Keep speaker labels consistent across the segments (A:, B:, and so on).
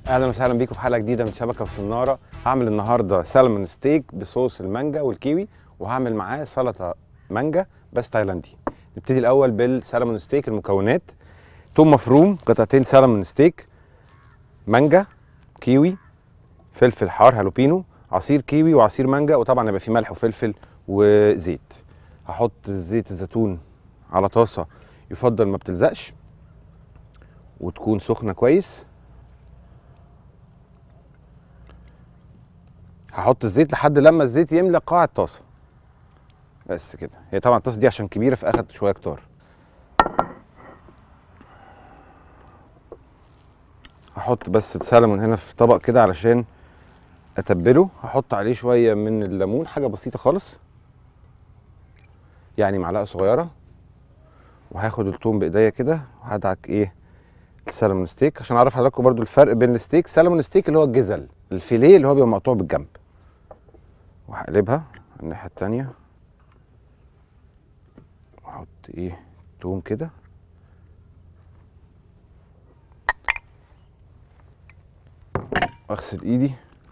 A: اهلا وسهلا بيكم في حلقه جديده من شبكه وصناره. هعمل النهارده سالمون ستيك بصوص المانجا والكيوي، وهعمل معاه سلطه مانجا بس تايلاندي. نبتدي الاول بالسالمون ستيك. المكونات: توم مفروم، قطعتين سالمون ستيك، مانجا، كيوي، فلفل حار هالوبينو، عصير كيوي وعصير مانجا، وطبعا يبقى فيه ملح وفلفل وزيت. هحط زيت الزيتون على طاسه، يفضل ما بتلزقش وتكون سخنه كويس. هحط الزيت لحد لما الزيت يملى قاع الطاسه، بس كده. هي طبعا الطاسه دي عشان كبيره فاخد شويه كتار. هحط بس السلمون هنا في طبق كده علشان اتبله. هحط عليه شويه من الليمون، حاجه بسيطه خالص، يعني معلقه صغيره. وهاخد التوم بايديا كده وهدعك السلمون ستيك عشان اعرف حضراتكم برضو الفرق بين الستيك. سلمون ستيك اللي هو الجزل، الفيليه اللي هو بيبقى مقطوع بالجنب. وهقلبها الناحيه التانيه، واحط توم كده، واغسل ايدي.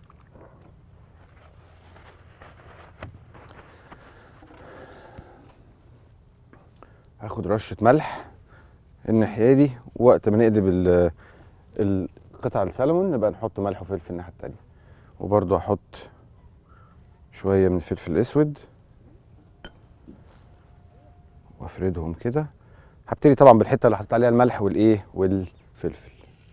A: هاخد رشه ملح الناحيه دي، وقت ما نقلب القطع السلمون نبقى نحط ملح وفلفل الناحيه التانيه. وبرضو هحط شويه من الفلفل الاسود وافردهم كده. هبتدي طبعا بالحته اللي حطيت عليها الملح والفلفل.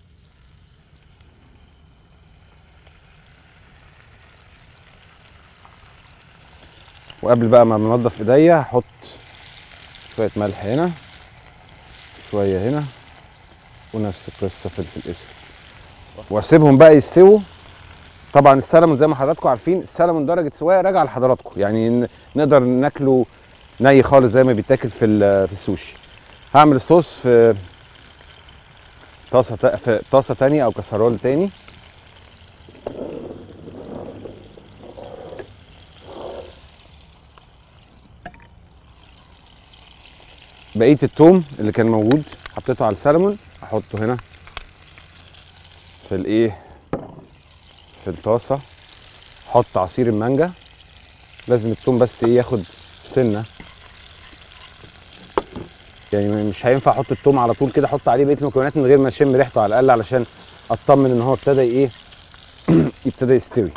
A: وقبل بقى ما بنضف ايديا هحط شويه ملح هنا، شويه هنا، ونفس القصه فلفل اسود، واسيبهم بقى يستووا. طبعا السلمون زي ما حضراتكم عارفين، السلمون درجه سوايه راجعه لحضراتكم، يعني نقدر ناكله ني خالص زي ما بيتاكل في السوشي. هعمل الصوص في طاسه تانية او كسرول تاني. بقيه التوم اللي كان موجود حطيته على السلمون احطه هنا في في الطاسه. احط عصير المانجا، لازم التوم بس ياخد سنه، يعني مش هينفع احط التوم على طول كده، احط عليه بقيه المكونات من غير ما اشم ريحته على الاقل، علشان اطمن ان هو ابتدى يبتدى يستوي.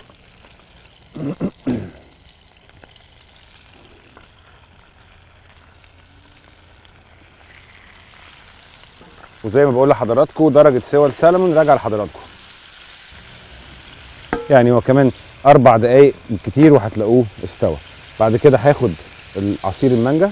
A: وزي ما بقول لحضراتكم درجه سوى السلمون راجعه لحضراتكم، يعني هو كمان 4 دقايق بالكتير وهتلاقوه استوى. بعد كده هاخد عصير المانجا،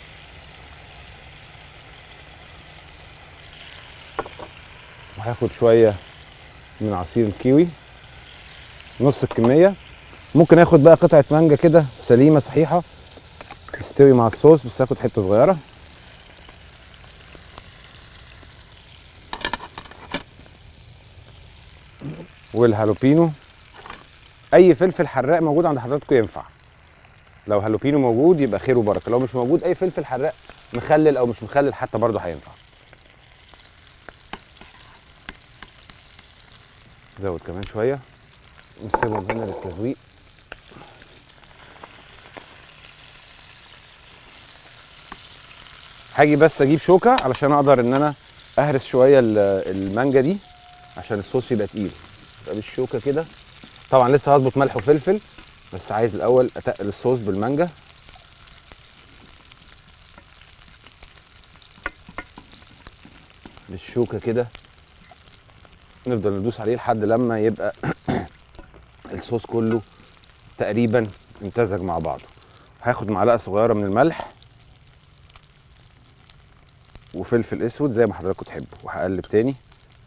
A: وهاخد شويه من عصير الكيوي، نص الكميه. ممكن اخد بقى قطعه مانجا كده سليمه صحيحه تستوي مع الصوص، بس هاخد حته صغيره. والهالوبينو، اي فلفل حراق موجود عند حضراتكم ينفع. لو هالوبينو موجود يبقى خير وبركه، لو مش موجود اي فلفل حراق مخلل او مش مخلل حتى برضه هينفع. زود كمان شويه، نسيبهم هنا للتزويق. هاجي بس اجيب شوكه علشان اقدر ان انا اهرس شويه المانجا دي عشان الصوص يبقى تقيل. يبقى بالشوكه كده. طبعا لسه هظبط ملح وفلفل، بس عايز الاول اتقل الصوص بالمانجا. بالشوكه كده نفضل ندوس عليه لحد لما يبقى الصوص كله تقريبا امتزج مع بعضه. هاخد معلقه صغيره من الملح وفلفل اسود زي ما حضراتكم تحبوا، وهقلب تاني.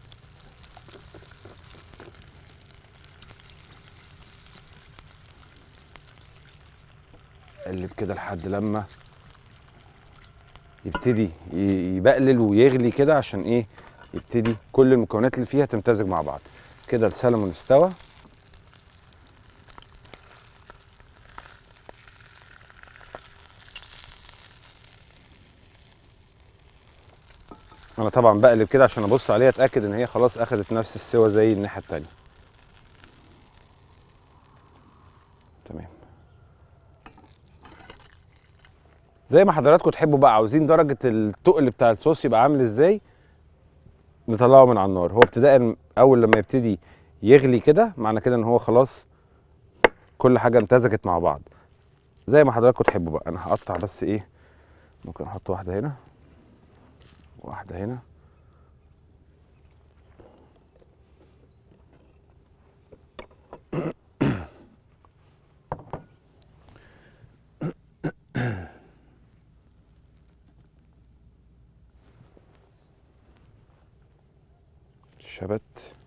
A: اقلب كده لحد لما يبتدي يبقلل ويغلي كده، عشان يبتدي كل المكونات اللي فيها تمتزج مع بعض. كده السلمون استوى. انا طبعا بقلب كده عشان ابص عليها اتاكد ان هي خلاص اخدت نفس السوى زي الناحيه التانيه. تمام. زي ما حضراتكم تحبوا بقى، عاوزين درجه التقل بتاع الصوص يبقى عامل ازاي، نطلعه من على النار. هو ابتداء اول لما يبتدي يغلي كده معنى كده ان هو خلاص كل حاجه امتزجت مع بعض. زي ما حضراتكم تحبوا بقى. انا هقطع بس ايه، ممكن احط واحده هنا واحده هنا. شبت.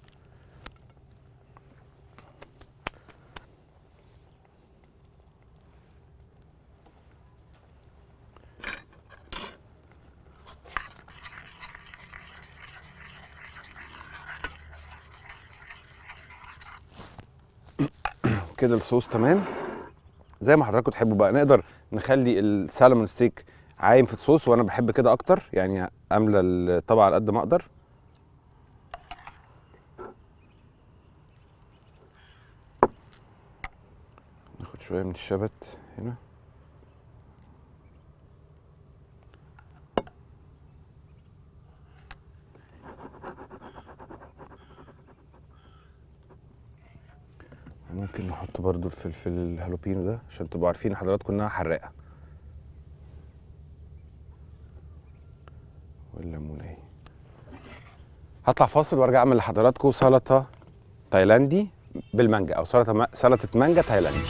A: كده الصوص تمام. زي ما حضراتكم تحبوا بقى، نقدر نخلي السالمون ستيك عايم في الصوص، وانا بحب كده اكتر، يعني املى الطبق على قد ما اقدر. ناخد شويه من الشبت هنا. ممكن نحط برضو الفلفل الهالوبينو ده عشان تبقوا عارفين حضراتكم انها حراقه. والليمون اهي. هطلع فاصل وارجع اعمل لحضراتكم سلطه تايلاندي بالمانجا، او سلطه مانجا تايلاندي.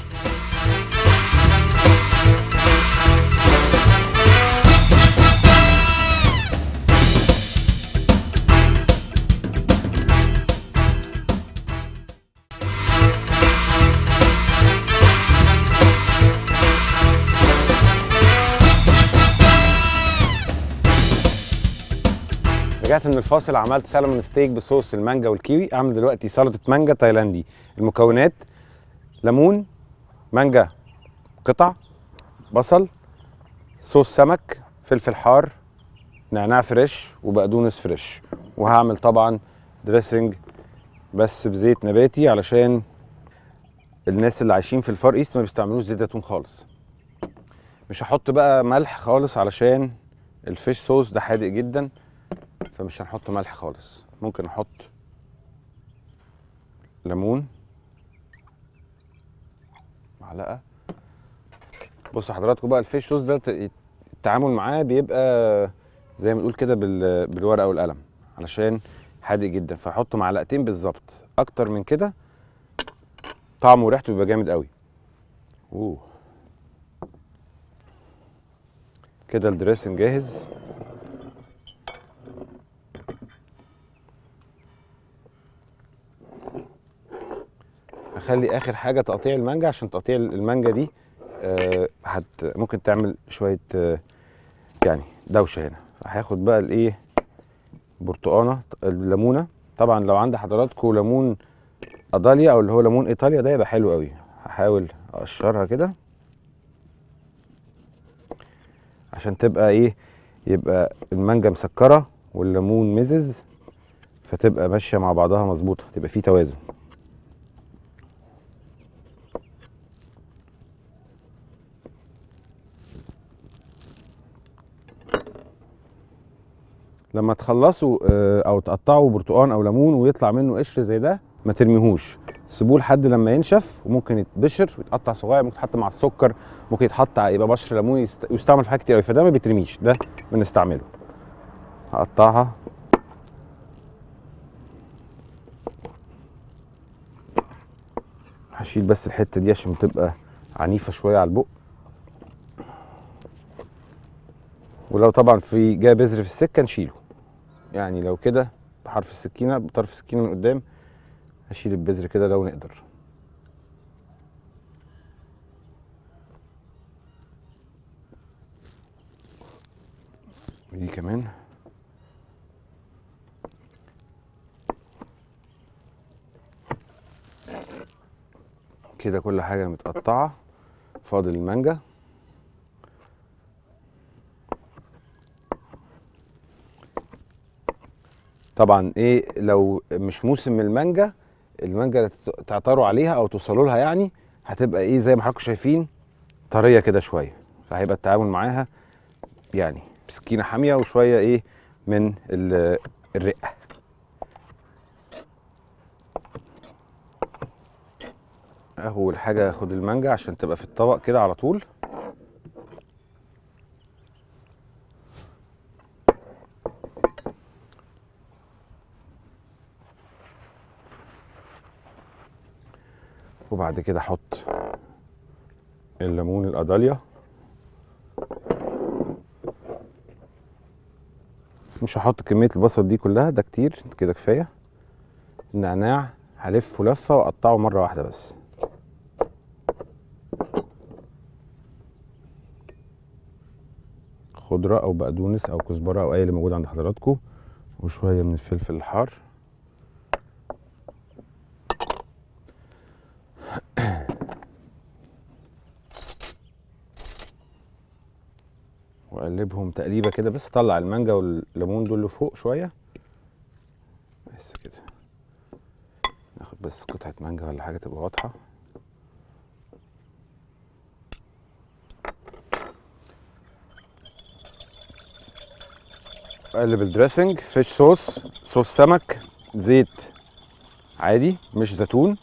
A: رجعت من الفاصل، عملت سالمون ستيك بصوص المانجا والكيوي. اعمل دلوقتي سلطه مانجا تايلاندي. المكونات: ليمون، مانجا قطع، بصل، صوص سمك، فلفل حار، نعناع فريش وبقدونس فريش. وهعمل طبعا دريسنج بس بزيت نباتي، علشان الناس اللي عايشين في الفار ايست ما بيستعملوش زيت زيتون خالص. مش هحط بقى ملح خالص علشان الفيش صوص ده حادق جدا، فمش هنحط ملح خالص. ممكن احط ليمون معلقه. بصوا حضراتكم بقى، الفيش صوص ده التعامل معاه بيبقى زي ما نقول كده بالورقه والقلم، علشان حادق جدا. فاحط معلقتين بالظبط، اكتر من كده طعمه وريحته بيبقى جامد قوي. كده الدريسنج جاهز. هخلي اخر حاجه تقطيع المانجا، عشان تقطيع المانجا دي ممكن تعمل شويه يعني دوشه هنا. هاخد بقى الايه، برتقانه، الليمونه. طبعا لو عند حضراتكم ليمون ايطاليا او اللي هو ليمون ايطاليا ده يبقى حلو قوي. هحاول اقشرها كده عشان تبقى ايه، يبقى المانجا مسكره والليمون مزز، فتبقى ماشيه مع بعضها مظبوطه، تبقى فيه توازن. لما تخلصوا او تقطعوا برتقان او ليمون ويطلع منه قشر زي ده، ما ترميهوش، سيبوه لحد لما ينشف. وممكن يتبشر ويتقطع صغير، ممكن يتحط مع السكر، ممكن يتحط يبقى بشر ليمون، يستعمل في حاجات كتير قوي. فده ما بيترميش، ده بنستعمله. هقطعها هشيل بس الحته دي عشان تبقى عنيفه شويه على البق. ولو طبعا في جاي بذر في السكه نشيله، يعني لو كده بحرف السكينه، بطرف السكينه من قدام هشيل البذر كده لو نقدر. ودي كمان كده كل حاجه متقطعه. فاضل المانجا. طبعا ايه لو مش موسم المانجا، المانجا اللي تعطروا عليها او توصلوا لها يعني هتبقى ايه زي ما حضراتكم شايفين طريه كده شويه، فهيبقى التعامل معاها يعني بسكينه حاميه وشويه ايه من الرقه. اول حاجه اخد المانجا عشان تبقى في الطبق كده على طول. وبعد كده احط الليمون القضاليا، مش هحط كميه البصل دي كلها، ده كتير كده كفايه. النعناع هلفه لفه واقطعه مره واحده بس. خضره او بقدونس او كزبره او اي اللي موجود عند حضراتكم، وشويه من الفلفل الحار. واقلبهم تقليبه كده، بس اطلع المانجا والليمون دول لفوق شويه بس كده. ناخد بس قطعه مانجا ولا حاجه تبقى واضحه. اقلب الدريسنج فيش صوص سمك، زيت عادي مش زيتون،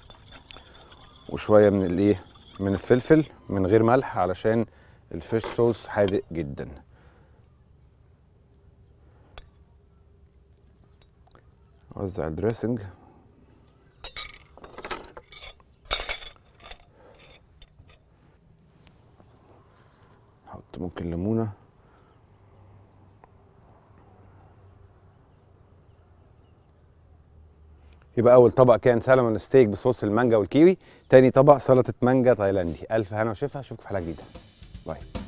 A: وشويه من الايه من الفلفل من غير ملح علشان الفيش صوص حادق جدا. اوزع الدريسنج. احط ممكن ليمونه. يبقى اول طبق كان سالمون ستيك بصوص المانجا والكيوي، تاني طبق سلطه مانجا تايلاندي. الف هنا وشفا، اشوفكم في حلقه جديده. باي.